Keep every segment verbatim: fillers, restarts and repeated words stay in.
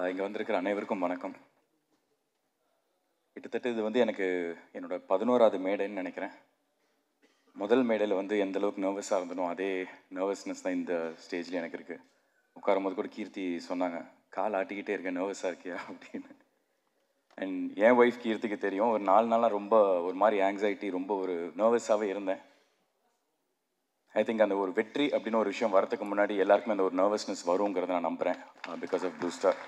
இங்கே வந்திருக்கிற அனைவருக்கும் வணக்கம். கிட்டத்தட்ட இது வந்து எனக்கு என்னோட பதினோராவது மேடைன்னு நினைக்கிறேன். முதல் மேடையில் வந்து எந்த அளவுக்கு நர்வஸாக இருந்தனோ அதே நர்வஸ்னஸ் தான் இந்த ஸ்டேஜில் எனக்கு இருக்குது. உட்காரும் போது கூட கீர்த்தி சொன்னாங்க, கால் ஆட்டிக்கிட்டே இருக்கேன், நர்வஸாக இருக்கியா அப்படின்னு. அண்ட் என் ஒய்ஃப் கீர்த்திக்கு தெரியும், ஒரு நாலு நாளாக ரொம்ப ஒரு மாதிரி ஆங்ஸைட்டி, ரொம்ப ஒரு நர்வஸாகவே இருந்தேன். ஐ திங்க் அந்த ஒரு வெற்றி அப்படின்னு ஒரு விஷயம் வரதுக்கு முன்னாடி எல்லாருக்குமே அந்த ஒரு நர்வஸ்னஸ் வருங்கிறத நான் நம்புகிறேன். Because of Blue Star.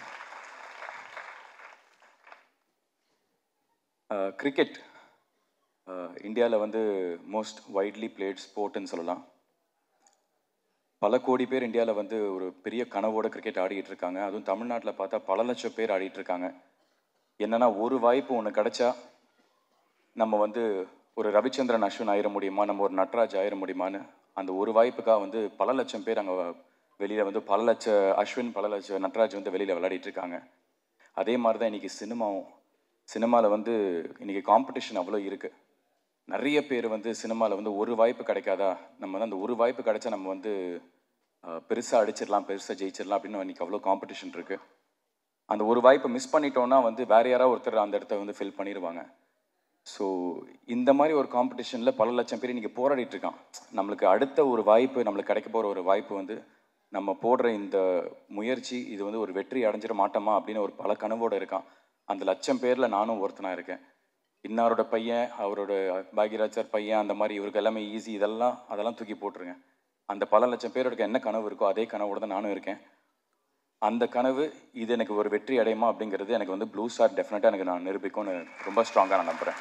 Cricket இந்தியாவில் வந்து மோஸ்ட் வைட்லி பிளேட் ஸ்போர்ட்னு சொல்லலாம். பல கோடி பேர் இந்தியாவில் வந்து ஒரு பெரிய கனவோட கிரிக்கெட் ஆடிக்கிட்டு இருக்காங்க. அதுவும் தமிழ்நாட்டில் பார்த்தா பல லட்சம் பேர் ஆடிட்டு இருக்காங்க. என்னன்னா, ஒரு வாய்ப்பு ஒன்று கிடைச்சா நம்ம வந்து ஒரு ரவிச்சந்திரன் அஸ்வின் ஆயிட முடியுமா, நம்ம ஒரு நட்ராஜ் ஆயிட முடியுமான்னு அந்த ஒரு வாய்ப்புக்காக வந்து பல லட்சம் பேர் அங்கே வெளியில் வந்து பல லட்ச அஸ்வின் பல லட்ச நட்ராஜ் வந்து வெளியில் விளையாடிட்டு இருக்காங்க. அதே மாதிரி தான் இன்றைக்கி சினிமாவும். சினிமாவில் வந்து இன்றைக்கி காம்படிஷன் அவ்வளோ இருக்குது. நிறைய பேர் வந்து சினிமாவில் வந்து ஒரு வாய்ப்பு கிடைக்காதா, நம்ம வந்து அந்த ஒரு வாய்ப்பு கிடைச்சா நம்ம வந்து பெருசாக அடிச்சிடலாம், பெருசாக ஜெயிச்சிடலாம் அப்படின்னு இன்றைக்கி அவ்வளோ காம்படிஷன் இருக்குது. அந்த ஒரு வாய்ப்பை மிஸ் பண்ணிட்டோன்னா வந்து வேறு யாராவது ஒருத்தர் அந்த இடத்த வந்து ஃபில் பண்ணிடுவாங்க. ஸோ இந்த மாதிரி ஒரு காம்படிஷனில் பல லட்சம் பேர் இன்றைக்கி போராடிட்டு இருக்கான். நம்மளுக்கு அடுத்த ஒரு வாய்ப்பு, நம்மளுக்கு கிடைக்க போகிற ஒரு வாய்ப்பு வந்து நம்ம போடுற இந்த முயற்சி இது வந்து ஒரு வெற்றி அடைஞ்சிட மாட்டோமா அப்படின்னு ஒரு பல கனவோடு இருக்கான். அந்த லட்சம் பேரில் நானும் ஒருத்தனாக இருக்கேன். இன்னாரோட பையன், அவரோட பாக்யராஜ் சார் பையன், அந்த மாதிரி இவருக்கு எல்லாமே ஈஸி, இதெல்லாம் அதெல்லாம் தூக்கி போட்டுருங்க. அந்த பல லட்சம் பேருக்கு என்ன கனவு இருக்கோ அதே கனவோடு தான் நானும் இருக்கேன். அந்த கனவு இது எனக்கு ஒரு வெற்றி அடையுமா அப்படிங்கிறது எனக்கு வந்து ப்ளூ ஸ்டார் டெஃபினட்டாக எனக்கு நான் நிரூபிக்கும்னு ரொம்ப ஸ்ட்ராங்காக நான் நம்புகிறேன்.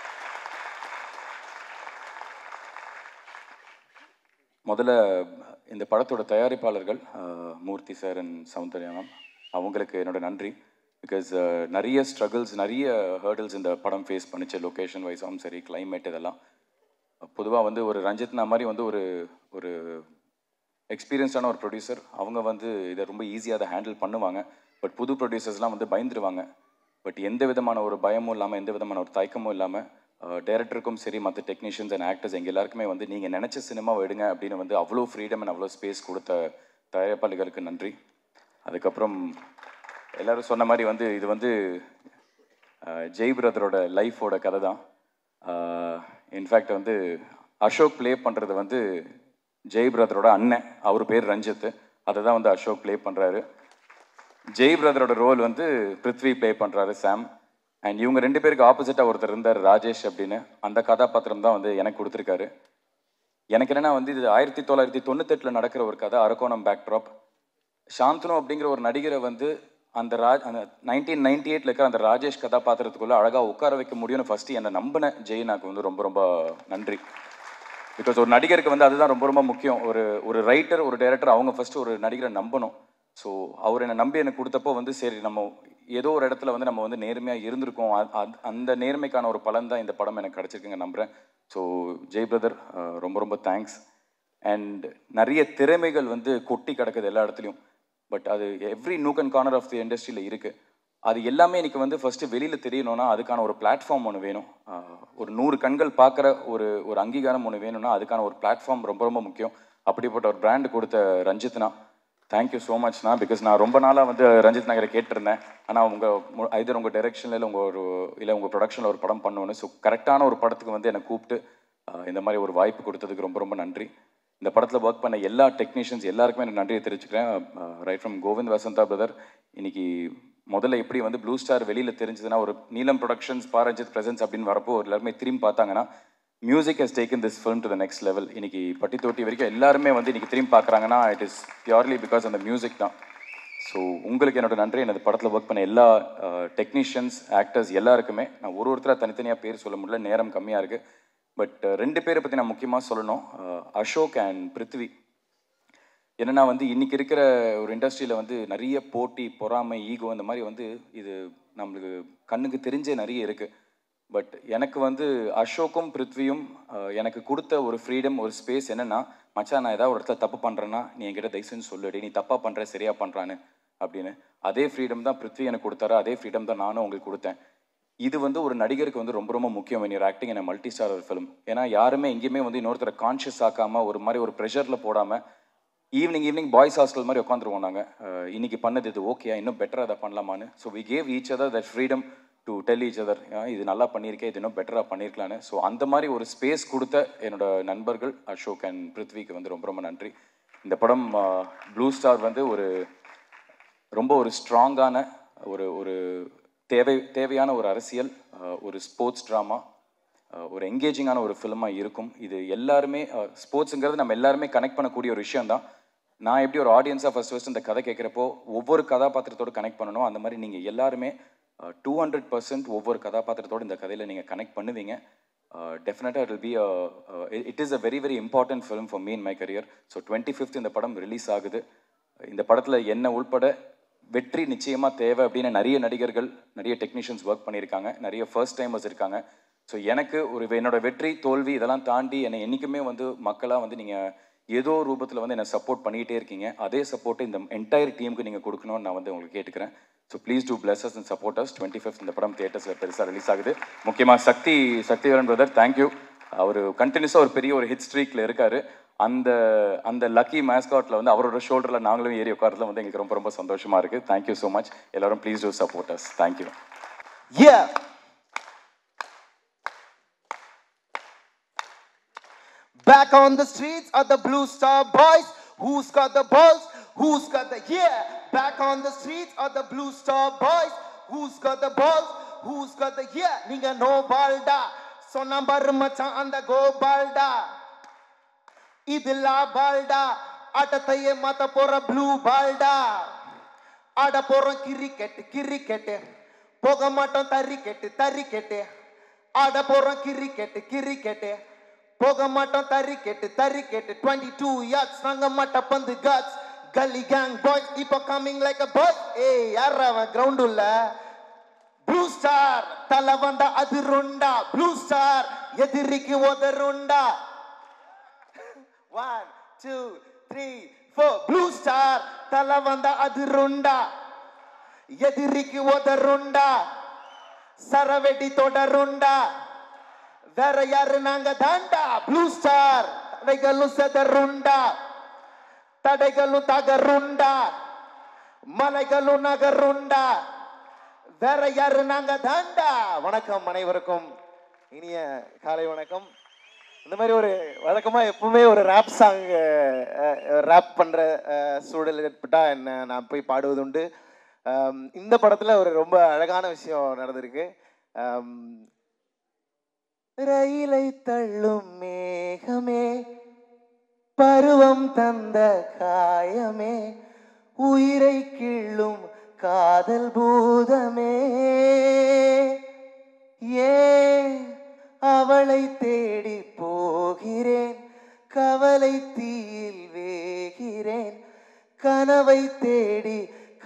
முதல்ல இந்த படத்தோட தயாரிப்பாளர்கள் Murthy sir and Soundarya ma'am, அவங்களுக்கு என்னோட நன்றி. பிகாஸ் நிறைய ஸ்ட்ரகிள்ஸ், நிறைய ஹேர்டில்ஸ் இந்த படம் ஃபேஸ் பண்ணிச்சு. லொக்கேஷன் வைஸாகவும் சரி, கிளைமேட், இதெல்லாம். பொதுவாக வந்து ஒரு ரஞ்சித்னா மாதிரி வந்து ஒரு ஒரு எக்ஸ்பீரியன்ஸான ஒரு ப்ரொடியூசர், அவங்க வந்து இதை ரொம்ப ஈஸியாக அதை ஹேண்டில் பண்ணுவாங்க. பட் புது ப்ரொடியூசர்ஸ்லாம் வந்து பயந்துருவாங்க. பட் எந்த விதமான ஒரு பயமும் இல்லாமல், எந்த விதமான ஒரு தயக்கமும் இல்லாமல், டைரக்டருக்கும் சரி, மற்ற டெக்னீஷியன்ஸ் அண்ட் ஆக்டர்ஸ் எங்கள் எல்லாருக்குமே வந்து நீங்கள் நினச்ச சினிமாவை எடுங்க அப்படின்னு வந்து அவ்வளோ ஃப்ரீடம் அண்ட் அவ்வளோ ஸ்பேஸ் கொடுத்த தயாரிப்பாளர்களுக்கு நன்றி. அதுக்கப்புறம் எல்லோரும் சொன்ன மாதிரி வந்து இது வந்து ஜெய் பிரதரோட லைஃபோட கதை தான். இன்ஃபேக்ட் வந்து அசோக் ப்ளே பண்ணுறது வந்து ஜெய் பிரதரோட அண்ணன், அவர் பேர் ரஞ்சித். அதை தான் வந்து அசோக் ப்ளே பண்ணுறாரு. ஜெய் பிரதரோட ரோல் வந்து பிருத்வி ப்ளே பண்ணுறாரு, சாம். அண்ட் இவங்க ரெண்டு பேருக்கு ஆப்போசிட்டாக ஒருத்தர் இருந்தார், ராஜேஷ் அப்படின்னு. அந்த கதாபாத்திரம் தான் வந்து எனக்கு கொடுத்துருக்காரு. எனக்கு என்னென்னா வந்து இது ஆயிரத்தி தொள்ளாயிரத்தி தொண்ணூத்தெட்டில் நடக்கிற ஒரு கதை, அரக்கோணம் பேக்ட்ராப். சாந்தனு அப்படிங்கிற ஒரு நடிகரை வந்து அந்த ராஜ் அந்த நைன்டீன் நைன்டி எயிட்டில் இருக்கிற அந்த ராஜேஷ் கதாபாத்திரத்துக்குள்ளே அழகாக உட்கார வைக்க முடியும்னு ஃபஸ்ட்டு என்னை நம்பின ஜெய் எனக்கு வந்து ரொம்ப ரொம்ப நன்றி. பிகாஸ் ஒரு நடிகருக்கு வந்து அதுதான் ரொம்ப ரொம்ப முக்கியம். ஒரு ஒரு ரைட்டர், ஒரு டைரக்டர், அவங்க ஃபஸ்ட்டு ஒரு நடிகரை நம்பணும். ஸோ அவர் என்னை நம்பி எனக்கு கொடுத்தப்போ வந்து சரி, நம்ம ஏதோ ஒரு இடத்துல வந்து நம்ம வந்து நேர்மையாக இருந்திருக்கோம். அந்த நேர்மைக்கான ஒரு பலன் தான் இந்த படம் எனக்கு கிடச்சிருக்குங்க நம்புகிறேன். ஸோ ஜெய் பிரதர், ரொம்ப ரொம்ப தேங்க்ஸ். அண்ட் நிறைய திறமைகள் வந்து கொட்டி கிடக்குது எல்லா இடத்துலையும். பட் அது every nook and corner of the இண்டஸ்ட்ரியில் இருக்குது. அது எல்லாமே இன்றைக்கி வந்து ஃபஸ்ட்டு வெளியில் தெரியணும்னா அதுக்கான ஒரு பிளாட்ஃபார்ம் ஒன்று வேணும். ஒரு நூறு கண்கள் பார்க்குற ஒரு ஒரு அங்கீகாரம் ஒன்று வேணும்னா அதுக்கான ஒரு பிளாட்ஃபார்ம் ரொம்ப ரொம்ப முக்கியம். அப்படிப்பட்ட ஒரு பிராண்டு கொடுத்த ரஞ்சித்னா, தேங்க்யூ ஸோ மச்ண்ணா. பிகாஸ் நான் ரொம்ப நாளாக வந்து ரஞ்சித் நகரை கேட்டிருந்தேன். ஆனால் உங்கள் ஐதர் உங்கள் டைரெக்ஷனில் இல்லை உங்கள் ஒரு இல்லை உங்கள் ப்ரொடக்ஷனில் ஒரு படம் பண்ணணுன்னு. ஸோ கரெக்டான ஒரு படத்துக்கு வந்து என்னை கூப்பிட்டு இந்த மாதிரி ஒரு வாய்ப்பு கொடுத்ததுக்கு ரொம்ப ரொம்ப நன்றி. இந்த படத்தில் ஒர்க் பண்ண எல்லா டெக்னீஷியன்ஸ் எல்லாருக்குமே எனக்கு நன்றியை தெரிவிச்சுக்கிறேன். Right from Govind Vasantha brother. இன்னைக்கு முதல்ல எப்படி வந்து ப்ளூ ஸ்டார் வெளியில் தெரிஞ்சதுன்னா, ஒரு நீலம் ப்ரொடக்ஷன்ஸ், பா ரஞ்சித் பிரசன்ஸ் அப்படின்னு வரப்போ எல்லாருமே திரும்பி பார்த்தாங்கன்னா, music has taken this film to the next level. இன்னைக்கு பட்டி தொட்டி வரைக்கும் எல்லாருமே வந்து இன்னைக்கு திரும்பி பார்க்குறாங்கன்னா, இட் இஸ் பியூர்லி பிகாஸ் அந்த மியூசிக் தான். ஸோ உங்களுக்கு என்னோட நன்றி. எனது படத்தில் ஒர்க் பண்ண எல்லா டெக்னீஷியன்ஸ், ஆக்டர்ஸ் எல்லாருக்குமே. நான் ஒரு ஒருத்தராக தனித்தனியாக பேர் சொல்ல முடியல, நேரம் கம்மியாக இருக்குது. பட் ரெண்டு பேரை பற்றி நான் முக்கியமாக சொல்லணும், அசோக் அண்ட் பிருத்வி. என்னென்னா வந்து இன்றைக்கி இருக்கிற ஒரு இண்டஸ்ட்ரியில் வந்து நிறைய போட்டி, பொறாமை, ஈகோ, இந்த மாதிரி வந்து இது நம்மளுக்கு கண்ணுக்கு தெரிஞ்சே நிறைய இருக்குது. பட் எனக்கு வந்து அசோக்கும் பிருத்வியும் எனக்கு கொடுத்த ஒரு ஃப்ரீடம், ஒரு ஸ்பேஸ் என்னென்னா, மச்சான் நான் ஏதாவது ஒரு இடத்துல தப்பு பண்ணுறேன்னா நீ என்கிட்ட தயவுசெய்து சொல்லுடி, நீ தப்பாக பண்ணுற சரியாக பண்ணுறான்னு அப்படின்னு. அதே ஃப்ரீடம் தான் பிருத்வி எனக்கு கொடுத்தாரு, அதே ஃப்ரீடம் தான் நானும் உங்களுக்கு கொடுத்தேன். இது வந்து ஒரு நடிகருக்கு வந்து ரொம்ப ரொம்ப முக்கியம் when you're acting in a multi star ஒரு ஃபிலிம். ஏன்னா யாருமே எங்கேயுமே வந்து இன்னொருத்தரை கான்ஷியஸ் ஆக்காமல் ஒரு மாதிரி ஒரு ப்ரெஷரில் போடாமல் ஈவினிங் ஈவினிங் பாய்ஸ் ஹாஸ்டல் மாதிரி உட்காந்துருவோம் நாங்கள். இன்னைக்கு பண்ணது இது ஓகேயா, இன்னும் பெட்டராக அதை பண்ணலாமான்னு. So we gave each other that freedom to tell each other, இது நல்லா பண்ணியிருக்கேன், இது இன்னும் பெட்டராக பண்ணியிருக்கலான்னு. ஸோ அந்த மாதிரி ஒரு ஸ்பேஸ் கொடுத்த என்னோட நண்பர்கள் அசோக் அண்ட் பிருத்விக்கு வந்து ரொம்ப ரொம்ப நன்றி. இந்த படம் ப்ளூ ஸ்டார் வந்து ஒரு ரொம்ப ஒரு ஸ்ட்ராங்கான ஒரு ஒரு தேவை தேவையான ஒரு அரசியல், ஒரு ஸ்போர்ட்ஸ் ட்ராமா, ஒரு என்கேஜிங்கான ஒரு ஃபிலிமாக இருக்கும். இது எல்லாருமே ஸ்போர்ட்ஸுங்கிறது நம்ம எல்லாருமே கனெக்ட் பண்ணக்கூடிய ஒரு விஷயம் தான். நான் எப்படி ஒரு ஆடியன்ஸாக ஃபஸ்ட் ஃபஸ்ட் இந்த கதை கேட்குறப்போ ஒவ்வொரு கதாபாத்திரத்தோடு கனெக்ட் பண்ணணும், அந்த மாதிரி நீங்கள் எல்லாருமே டூ ஹண்ட்ரட் பர்சன்ட் ஒவ்வொரு கதாபாத்திரத்தோடு இந்த கதையில் நீங்கள் கனெக்ட் பண்ணுவீங்க. டெஃபினட்டாக it will be it is a very very important film for me in my career. So twenty fifth இந்த படம் ரிலீஸ் ஆகுது. இந்த படத்தில் என்ன உள்பட வெற்றி நிச்சயமாக தேவை அப்படின்னு நிறைய நடிகர்கள், நிறைய டெக்னீஷியன்ஸ் ஒர்க் பண்ணியிருக்காங்க, நிறைய ஃபர்ஸ்ட் டைமர்ஸ் இருக்காங்க. ஸோ எனக்கு ஒரு என்னோட வெற்றி தோல்வி இதெல்லாம் தாண்டி என்னை என்றைக்குமே வந்து மக்களாக வந்து நீங்கள் ஏதோ ரூபத்தில் வந்து என்னை சப்போர்ட் பண்ணிக்கிட்டே இருக்கீங்க. அதே சப்போர்ட்டு இந்த என்டையர் டீமுக்கு நீங்கள் கொடுக்கணும்னு நான் வந்து உங்களுக்கு கேட்டுக்கிறேன். So please do bless us and support us. Twenty fifth இந்த படம் தியேட்டர்ஸில் பெருசாக ரிலீஸ் ஆகுது. முக்கியமாக சக்தி சக்திவேலன் பிரதர், தேங்க்யூ. அவர் கண்டினியூஸாக ஒரு பெரிய ஒரு ஹிட் ஸ்ட்ரீக்கில் இருக்கார். அந்த அந்த லக்கி மேஸ்காட்டில் வந்து அவரோட ஷோல்டரில் நாங்களும் ஏறி உட்காரதுல வந்து எங்களுக்கு ரொம்ப ரொம்ப சந்தோஷமாக இருக்குது. Thank you so much. எல்லாரும் please do support us. Thank you. Yeah. Back on the streets are the Blue Star Boys. Who's got the balls? Who's got the yeah? Back on the streets are the Blue Star Boys. Who's got the balls? Who's got the yeah? Ninga no balda. So number machan and the go balda. Idilla balda. Atataye mata pora blue balda. Ada pora cricket cricket. Poga matam tarikete tarikete. Ada pora cricket cricket. Poga matam tarikete tarikete. twenty-two yards nanga mata pandu guts. Gully gang boys keep on coming like a bus. Hey yarava ground ulla. Blue Star tala vanda adirunda. Blue Star ediriki odarunda. One two three four. Blue Star tala vanda adirunda. எதிரிக்கு உதருண்டா, சரவெடி தொடருண்டா, வேற யாரு நாங்க தாண்டா. Blue star தடைகளும் செதருண்டா, தடைகளும் தகருண்டா, மலைகளும் நகருண்டா, வேற யாரு நாங்க தாண்டா. வணக்கம் அனைவருக்கும், இனிய காலை வணக்கம். இந்த மாதிரி ஒரு வழக்கமாக எப்பவுமே ஒரு ரேப் சாங் ரேப் பண்ணுற சூழல் ஏற்பட்டால் என்ன நான் போய் பாடுவது உண்டு. இந்த படத்தில் ஒரு ரொம்ப அழகான விஷயம் நடந்திருக்கு. ரயிலை தள்ளும் மேகமே, பருவம் தந்த காயமே, உயிரை கிள்ளும் காதல் பூதமே, ஏன் அவளை தேடி போகிறேன், கவலை தீயில் வேகிறேன், கனவை தேடி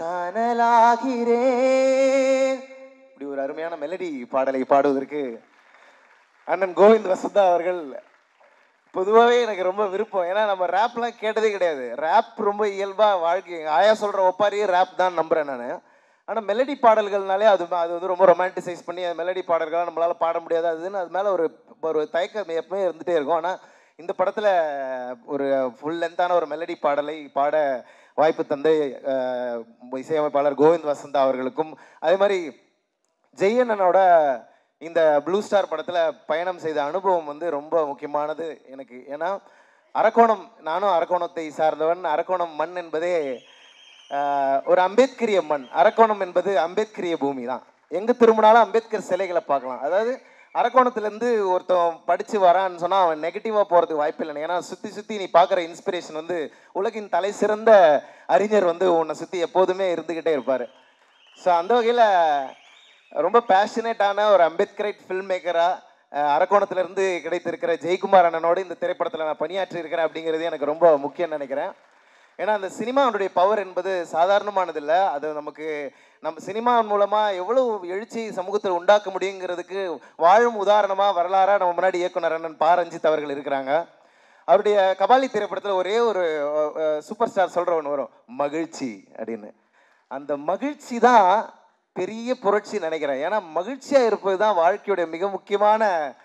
காணலாகிறேன். இப்படி ஒரு அருமையான மெலடி பாடலை பாடுவதற்கு அண்ணன் கோவிந்த் வசந்தா அவர்கள் பொதுவாகவே எனக்கு ரொம்ப விருப்பம். ஏன்னா நம்ம ரேப்லாம் கேட்டதே கிடையாது. ரேப் ரொம்ப இயல்பாக வாழ்க்கை ஆயா சொல்கிற ஒப்பாரியே ரேப் தான் நம்புகிறேன் நான். ஆனால் மெலடி பாடல்கள்னாலே அது அது வந்து ரொம்ப ரொமான்டிசைஸ் பண்ணி அது மெலடி பாடல்களாக நம்மளால் பாட முடியாது, அதுன்னு அது மேலே ஒரு ஒரு தயக்கம் எப்பவுமே இருந்துகிட்டே இருக்கும். ஆனால் இந்த படத்தில் ஒரு ஃபுல் லென்த்தான ஒரு மெலடி பாடலை பாட வாய்ப்பு தந்தை இசையமைப்பாளர் கோவிந்த் வசந்தா அவர்களுக்கும், அதே மாதிரி ஜெயண்ணனோட இந்த ப்ளூ ஸ்டார் படத்தில் பயணம் செய்த அனுபவம் வந்து ரொம்ப முக்கியமானது எனக்கு. ஏன்னா அரக்கோணம், நானும் அரக்கோணத்தை சார்ந்தவன். அரக்கோணம் மண் என்பதே ஒரு அம்பேத்கரிய மண். அரக்கோணம் என்பது அம்பேத்கரிய பூமி தான். எங்கே திரும்பினாலும் அம்பேத்கர் சிலைகளை பார்க்கலாம். அதாவது அரக்கோணத்துலேருந்து ஒருத்தன் படித்து வரான்னு சொன்னால் அவன் நெகட்டிவாக போகிறதுக்கு வாய்ப்பு இல்லை. ஏன்னா சுற்றி சுற்றி நீ பார்க்குற இன்ஸ்பிரேஷன் வந்து உலகின் தலை சிறந்த அறிஞர் வந்து உன்னை சுற்றி எப்போதுமே இருந்துக்கிட்டே இருப்பார். ஸோ அந்த வகையில் ரொம்ப பேஷனேட்டான ஒரு அம்பேத்கரைட் ஃபில்ம் மேக்கராக அரக்கோணத்துலேருந்து கிடைத்திருக்கிற ஜெயக்குமார் அண்ணனோடு இந்த திரைப்படத்தில் நான் பணியாற்றி இருக்கிறேன் அப்படிங்கிறது எனக்கு ரொம்ப முக்கியம்னு நினைக்கிறேன். ஏன்னா அந்த சினிமாவுடைய பவர் என்பது சாதாரணமானதில்லை. அது நமக்கு நம்ம சினிமாவின் மூலமாக எவ்வளோ எழுச்சி சமூகத்தில் உண்டாக்க முடியுங்கிறதுக்கு வாழும் உதாரணமாக வரலாறாக நம்ம முன்னாடி இயக்குனர் அண்ணன் பா ரஞ்சித் அவர்கள் இருக்கிறாங்க. அவருடைய கபாலி திரைப்படத்தில் ஒரே ஒரு சூப்பர் ஸ்டார் சொல்கிற ஒன்று வரும், மகிழ்ச்சி அப்படின்னு. அந்த மகிழ்ச்சி தான் பெரிய புரட்சி நினைக்கிறேன். ஏன்னா மகிழ்ச்சியாக இருப்பது தான் வாழ்க்கையுடைய மிக முக்கியமான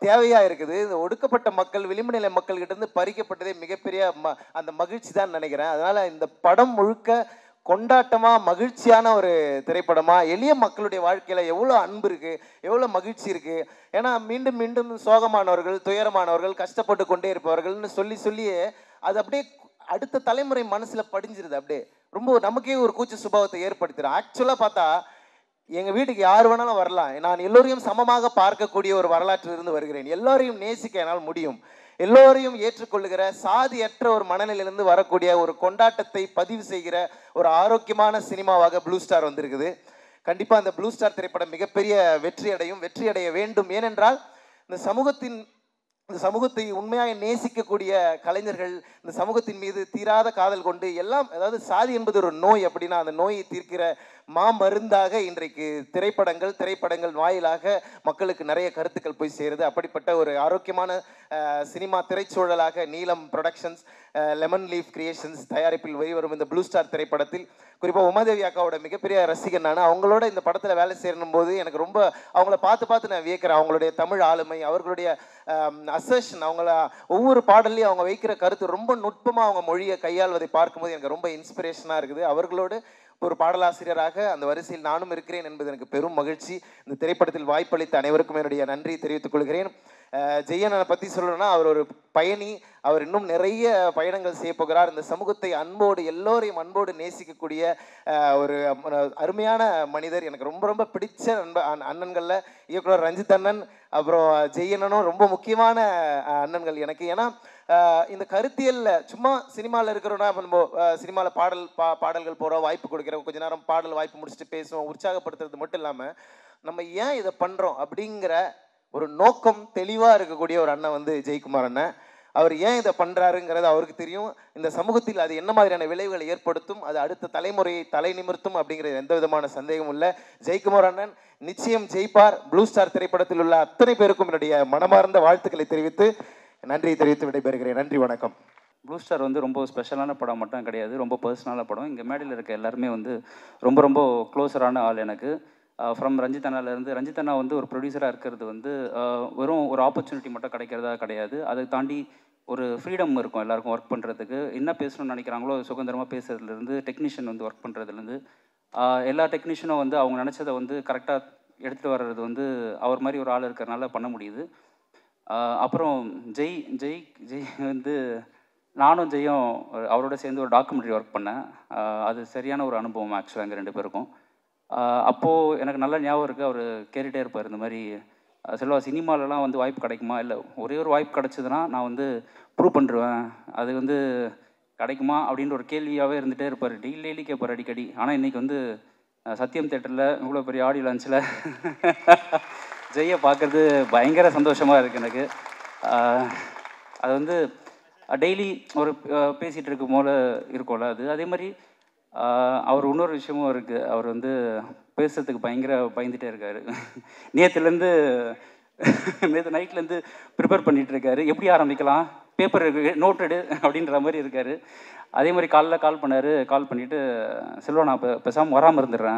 தேவையாக இருக்குது. இந்த ஒடுக்கப்பட்ட மக்கள், விளிம்பு நிலை மக்கள்கிட்ட இருந்து பறிக்கப்பட்டதே மிகப்பெரிய ம அந்த மகிழ்ச்சி தான் நினைக்கிறேன். அதனால் இந்த படம் முழுக்க கொண்டாட்டமாக மகிழ்ச்சியான ஒரு திரைப்படமாக, எளிய மக்களுடைய வாழ்க்கையில் எவ்வளோ அன்பு இருக்குது, எவ்வளோ மகிழ்ச்சி இருக்குது. ஏன்னா மீண்டும் மீண்டும் சோகமானவர்கள், துயரமானவர்கள், கஷ்டப்பட்டு கொண்டே இருப்பவர்கள்னு சொல்லி சொல்லியே அது அப்படியே அடுத்த தலைமுறை மனசில் படிஞ்சிருது. அப்படியே ரொம்ப நமக்கே ஒரு கூச்ச சுபாவத்தை ஏற்படுத்திடும். ஆக்சுவலாக பார்த்தா எங்கள் வீட்டுக்கு யார் வேணாலும் வரலாம். நான் எல்லோரையும் சமமாக பார்க்கக்கூடிய ஒரு வரலாற்றிலிருந்து வருகிறேன். எல்லோரையும் நேசிக்க என்னால் முடியும். எல்லோரையும் ஏற்றுக்கொள்ளுகிற சாதியற்ற ஒரு மனநிலையிலிருந்து வரக்கூடிய ஒரு கொண்டாட்டத்தை பதிவு செய்கிற ஒரு ஆரோக்கியமான சினிமாவாக ப்ளூ ஸ்டார் வந்திருக்குது. கண்டிப்பாக அந்த ப்ளூ ஸ்டார் திரைப்படம் மிகப்பெரிய வெற்றி அடையும், வெற்றி அடைய வேண்டும். ஏனென்றால் இந்த சமூகத்தின் இந்த சமூகத்தை உண்மையாக நேசிக்கக்கூடிய கலைஞர்கள், இந்த சமூகத்தின் மீது தீராத காதல் கொண்டு எல்லாம், அதாவது சாதி என்பது ஒரு நோய் அப்படின்னா அந்த நோயை தீர்க்கிற மாமருந்தாக இன்றைக்கு திரைப்படங்கள் திரைப்படங்கள் வாயிலாக மக்களுக்கு நிறைய கருத்துக்கள் போய் சேருது. அப்படிப்பட்ட ஒரு ஆரோக்கியமான சினிமா திரைச்சூழலாக நீலம் ப்ரொடக்ஷன்ஸ், லெமன் லீஃப் கிரியேஷன்ஸ் தயாரிப்பில் வெளிவரும் இந்த ப்ளூ ஸ்டார் திரைப்படத்தில் குறிப்பாக உமாதேவி அக்காவோட மிகப்பெரிய ரசிகன் நான். அவங்களோட இந்த படத்தில் வேலை செய்யணும் போது எனக்கு ரொம்ப அவங்கள பார்த்து பார்த்து நான் வியக்கிறேன். அவங்களுடைய தமிழ் ஆளுமை, அவர்களுடைய அசர்ஷன், அவங்கள ஒவ்வொரு பாடல்லையும் அவங்க வைக்கிற கருத்து ரொம்ப நுட்பமாக அவங்க மொழியை கையாள்வதை பார்க்கும்போது எனக்கு ரொம்ப இன்ஸ்பிரேஷனாக இருக்குது. அவர்களோடு ஒரு பாடலாசிரியராக அந்த வரிசையில் நானும் இருக்கிறேன் என்பது எனக்கு பெரும் மகிழ்ச்சி. இந்த திரைப்படத்தில் வாய்ப்பளித்த அனைவருக்கும் என்னுடைய நன்றி தெரிவித்துக் கொள்கிறேன். ஜெய்யனை பற்றி சொல்லணும்னா அவர் ஒரு பயணி. அவர் இன்னும் நிறைய பயணங்கள் செய்ய போகிறார். இந்த சமூகத்தை அன்போடு, எல்லோரையும் அன்போடு நேசிக்கக்கூடிய ஒரு அருமையான மனிதர். எனக்கு ரொம்ப ரொம்ப பிடிச்ச நண்ப அண்ணன்களில் இயக்குனர் ரஞ்சித் அண்ணன், அப்புறம் ஜெய்யனும் ரொம்ப முக்கியமான அண்ணன்கள் எனக்கு. ஏன்னா இந்த கருத்தியலில் சும்மா சினிமாவில் இருக்கிறோன்னா நம்ம சினிமாவில் பாடல் பா பாடல்கள் போகிறோம், வாய்ப்பு கொடுக்குறோம், கொஞ்ச நேரம் பாடல் வாய்ப்பு முடிச்சுட்டு பேசுவோம், உற்சாகப்படுத்துறது மட்டும் இல்லாமல் நம்ம ஏன் இதை பண்ணுறோம் அப்படிங்கிற ஒரு நோக்கம் தெளிவாக இருக்கக்கூடிய ஒரு அண்ணன் வந்து ஜெயக்குமார் அண்ணன். அவர் ஏன் இதை பண்ணுறாருங்கிறது அவருக்கு தெரியும். இந்த சமூகத்தில் அது என்ன மாதிரியான விளைவுகளை ஏற்படுத்தும், அது அடுத்த தலைமுறையை தலை நிமிர்த்தும் அப்படிங்கிறது எந்த விதமான சந்தேகமும் இல்லை. ஜெயக்குமார் அண்ணன் நிச்சயம் ஜெயிப்பார். ப்ளூ ஸ்டார் திரைப்படத்தில் உள்ள அத்தனை பேருக்கும் என்னுடைய மனமார்ந்த வாழ்த்துக்களை தெரிவித்து நன்றி தெரிவித்து விடைபெறுகிறேன். நன்றி, வணக்கம். ப்ளூ ஸ்டார் வந்து ரொம்ப ஸ்பெஷலான படம் மட்டும் கிடையாது, ரொம்ப பர்சனலான படம். இங்கே மேடையில் இருக்க எல்லாருமே வந்து ரொம்ப ரொம்ப க்ளோஸரான ஆள் எனக்கு. ஃப்ரம் ரஞ்சித் அண்ணாலேருந்து, ரஞ்சித் அண்ணா வந்து ஒரு ப்ரொடியூசராக இருக்கிறது வந்து வெறும் ஒரு ஆப்பர்ச்சுனிட்டி மட்டும் கிடைக்கிறதா கிடையாது. அதை தாண்டி ஒரு ஃப்ரீடம் இருக்கும் எல்லாருக்கும் ஒர்க் பண்ணுறதுக்கு. என்ன பேசணும்னு நினைக்கிறாங்களோ சுதந்திரமாக பேசுறதுலேருந்து, டெக்னீஷியன் வந்து ஒர்க் பண்ணுறதுலேருந்து எல்லா டெக்னீஷியனும் வந்து அவங்க நினச்சதை வந்து கரெக்டாக எடுத்துகிட்டு வர்றது வந்து அவர் மாதிரி ஒரு ஆள் இருக்கிறனால பண்ண முடியுது. அப்புறம் ஜெய் ஜெய் ஜெய் வந்து நானும் ஜெயும் அவரோட சேர்ந்து ஒரு டாக்குமெண்ட்ரி ஒர்க் பண்ணேன். அது சரியான ஒரு அனுபவம் ஆக்சுவலாக எங்கள் ரெண்டு பேருக்கும். அப்போது எனக்கு நல்ல ஞாபகம் இருக்குது, அவர் கேட்டுகிட்டே இருப்பார் இந்த மாதிரி, செல்வா சினிமாலலாம் வந்து வாய்ப்பு கிடைக்குமா, இல்லை ஒரே ஒரு வாய்ப்பு கிடச்சிதுன்னா நான் வந்து ப்ரூவ் பண்ணிருவேன், அது வந்து கிடைக்குமா அப்படின்ற ஒரு கேள்வியாகவே இருந்துகிட்டே இருப்பார். டெய்லி டெய்லி கேட்பார் அடிக்கடி. ஆனால் இன்றைக்கி வந்து சத்யம் தேட்டரில் இவ்வளோ பெரிய ஆடியோ லான்ச்சில் ஜெய்யை பார்க்குறது பயங்கர சந்தோஷமாக இருக்குது எனக்கு. அது வந்து டெய்லி ஒரு பேசிகிட்டு இருக்கும் போல இருக்கும்ல அது. அதே மாதிரி அவர் இன்னொரு விஷயமும் இருக்குது, அவர் வந்து பேசுறதுக்கு பயங்கர பயந்துகிட்டே இருக்கார். நேற்றுலேருந்து நேற்று நைட்லேருந்து ப்ரிப்பேர் பண்ணிகிட்டு இருக்காரு, எப்படி ஆரம்பிக்கலாம், பேப்பர் நோட் எடு அப்படின்ற மாதிரி இருக்கார். அதே மாதிரி காலைல கால் பண்ணார். கால் பண்ணிவிட்டு செல்வா நான் இப்போ பேசாமல் வராமல் இருந்துடுறேன்,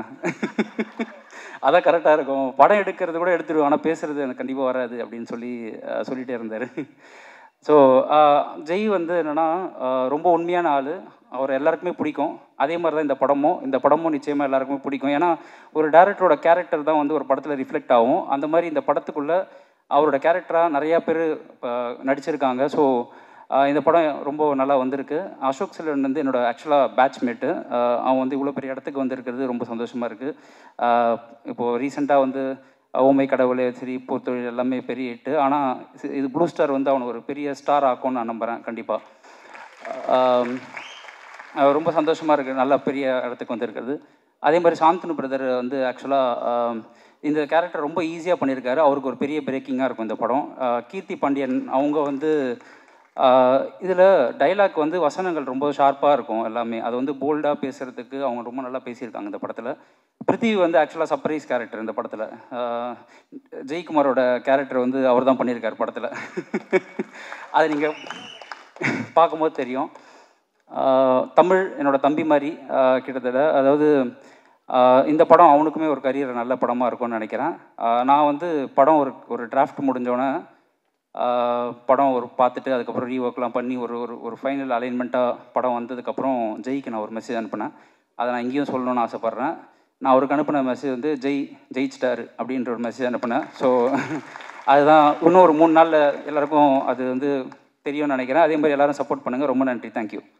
அதான் கரெக்டாக இருக்கும், படம் எடுக்கிறது கூட எடுத்துடுவேன், ஆனால் பேசுகிறது எனக்கு கண்டிப்பாக வராது அப்படின்னு சொல்லி சொல்லிகிட்டே இருந்தார். ஸோ ஜெய் வந்து என்னென்னா ரொம்ப உண்மையான ஆள், அவர் எல்லாருக்குமே பிடிக்கும். அதே மாதிரி தான் இந்த படமும் இந்த படமும் நிச்சயமாக எல்லாருக்குமே பிடிக்கும். ஏன்னா ஒரு டேரக்டரோட கேரக்டர் தான் வந்து ஒரு படத்தில் ரிஃப்ளெக்ட் ஆகும். அந்த மாதிரி இந்த படத்துக்குள்ளே அவரோட கேரக்டராக நிறையா பேர் இப்போ நடிச்சிருக்காங்க. ஸோ இந்த படம் ரொம்ப நல்லா வந்திருக்கு. அசோக் செல்வன் வந்து என்னோடய ஆக்சுவலாக பேட்ச்மேட்டு. அவன் வந்து இவ்வளோ பெரிய இடத்துக்கு வந்திருக்கிறது ரொம்ப சந்தோஷமாக இருக்குது. இப்போது ரீசெண்டாக வந்து ஓமை கடவுளே சரி, பொறுத்தொழில் எல்லாமே பெரிய ஹிட்டு. ஆனால் இது ப்ளூ ஸ்டார் வந்து அவனை ஒரு பெரிய ஸ்டார் ஆக்கும்னு நான் நம்புகிறேன் கண்டிப்பாக. ரொம்ப சந்தோஷமாக இருக்குது நல்லா பெரிய இடத்துக்கு வந்திருக்கிறது. அதே மாதிரி சாந்தனு பிரதர் வந்து ஆக்சுவலாக இந்த கேரக்டர் ரொம்ப ஈஸியாக பண்ணியிருக்காரு. அவருக்கு ஒரு பெரிய பிரேக்கிங்காக இருக்கும் இந்த படம். கீர்த்தி பாண்டியன் அவங்க வந்து இதில் டைலாக் வந்து வசனங்கள் ரொம்ப ஷார்ப்பாக இருக்கும் எல்லாமே. அது வந்து போல்டாக பேசுகிறதுக்கு அவங்க ரொம்ப நல்லா பேசியிருக்காங்க இந்த படத்தில். பிருத்திவி வந்து ஆக்சுவலாக சர்ப்ரைஸ் கேரக்டர் இந்த படத்தில். ஜெயக்குமாரோட கேரக்டர் வந்து அவர் தான் பண்ணியிருக்கார் படத்தில். அது நீங்கள் பார்க்கும்போது தெரியும். தமிழ் என்னோடய தம்பி மாதிரி கிட்டத்தட்ட, அதாவது இந்த படம் அவனுக்குமே ஒரு கரியர் நல்ல படமாக இருக்கும்னு நினைக்கிறேன். நான் வந்து படம் ஒரு ஒரு டிராஃப்ட் முடிஞ்சோன்னே படம் ஒரு பார்த்துட்டு அதுக்கப்புறம் ரீஒர்க்லாம் பண்ணி ஒரு ஒரு ஒரு ஃபைனல் அலைன்மெண்ட்டாக படம் வந்ததுக்கப்புறம் ஜெய்க்கு நான் ஒரு மெசேஜ் அனுப்பினேன். அதை நான் இங்கேயும் சொல்லணும்னு ஆசைப்பட்றேன். நான் அவருக்கு அனுப்பின மெசேஜ் வந்து ஜெய் ஜெயிச்சிட்டாரு அப்படின்ற ஒரு மெசேஜ் அனுப்பினேன். ஸோ அதுதான் இன்னும் ஒரு மூணு நாளில் எல்லாருக்கும் அது வந்து தெரியும்னு நினைக்கிறேன். அதே மாதிரி எல்லோரும் சப்போர்ட் பண்ணுங்கள். ரொம்ப நன்றி. தேங்க்யூ.